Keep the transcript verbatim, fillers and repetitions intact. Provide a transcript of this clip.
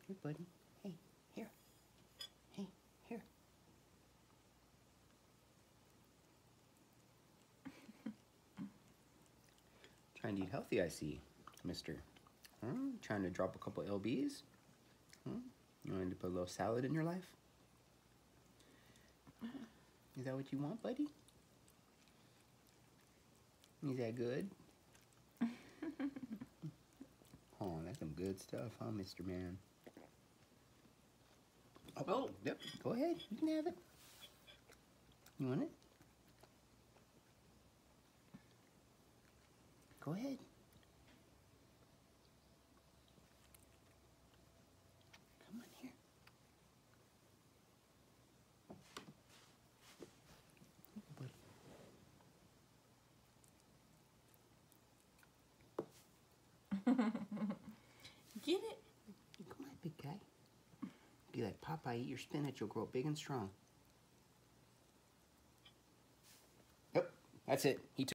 Here, buddy. Hey, here. Hey, here. Trying to eat healthy, I see, mister. Huh? Trying to drop a couple L Bs? Huh? You wanted to put a little salad in your life? Is that what you want, buddy? Is that good? Oh, that's some good stuff, huh, mister Man? Oh, oh, yep. Go ahead. You can have it. You want it? Go ahead. Come on here. Get it? Come on, big guy. Be like Popeye, eat your spinach, you'll grow big and strong. Yep, that's it. He took